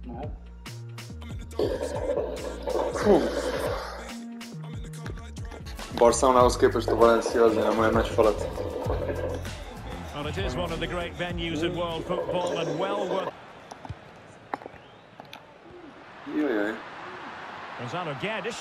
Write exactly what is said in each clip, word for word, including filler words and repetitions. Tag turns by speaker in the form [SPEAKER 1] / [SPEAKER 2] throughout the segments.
[SPEAKER 1] Barcelonához képest a Valencia azért nem olyan nagy falat.
[SPEAKER 2] Well, it is one of the great venues in world football and well worth.
[SPEAKER 1] Jajjaj.
[SPEAKER 2] Gonzalo Guedes.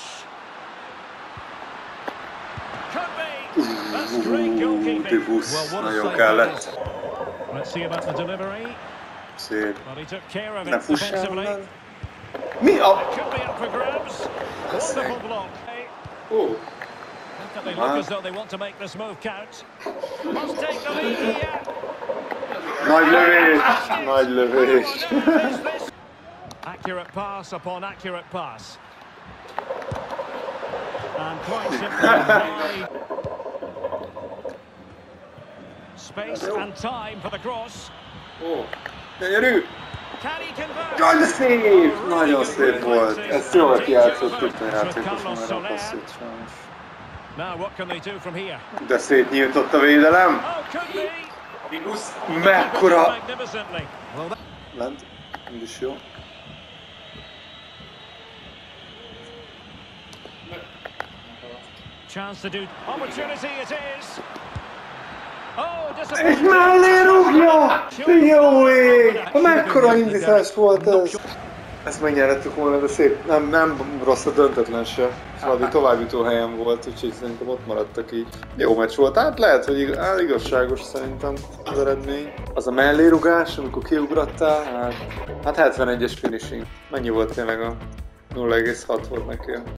[SPEAKER 2] Could be. That's great goalkeeping.
[SPEAKER 1] Well, nagyon kellett.
[SPEAKER 2] Let's see about the delivery.
[SPEAKER 1] Szép.
[SPEAKER 2] Well, he took care of
[SPEAKER 1] Ne
[SPEAKER 2] it
[SPEAKER 1] fussál
[SPEAKER 2] defensively.
[SPEAKER 1] onnan. Mi a...
[SPEAKER 2] Could be up for grabs. Wonderful block.
[SPEAKER 1] Ó.
[SPEAKER 2] They look as though they want to make this move count. Must take the lead here.
[SPEAKER 1] Nagy lövés! Nagy lövés!
[SPEAKER 2] Accurate pass upon accurate pass. And quite simply, space and time for the cross.
[SPEAKER 1] Ó, gyönyörű!
[SPEAKER 2] Can he convert?
[SPEAKER 1] Nagyon szép! Nagyon szép volt! Ezt jól kijátszott itt a játékos, mert a passzit sajnos.
[SPEAKER 2] Now what can they do from here?
[SPEAKER 1] De szétnyíltott a védelem!
[SPEAKER 2] Oh, could be.
[SPEAKER 1] Mekkora!
[SPEAKER 2] Magnificently. Well, that...
[SPEAKER 1] Lent, úgyis jó.
[SPEAKER 2] Chance to do opportunity it is. Oh,
[SPEAKER 1] És
[SPEAKER 2] disappointing.
[SPEAKER 1] mellé rúgja! Jó ég! Mekkora indítás volt ez! Ezt megnyerhettük volna, de szép. Nem, nem rossz a döntetlen se. Valami továbbjutó helyen volt, úgyhogy szerintem ott maradtak így. Jó meccs volt, hát lehet, hogy ig igazságos szerintem az eredmény. Az a mellérugás, amikor kiugrattál, hát, hát hetvenegyes finishing. Mennyi volt tényleg a nulla egész hat volt neki?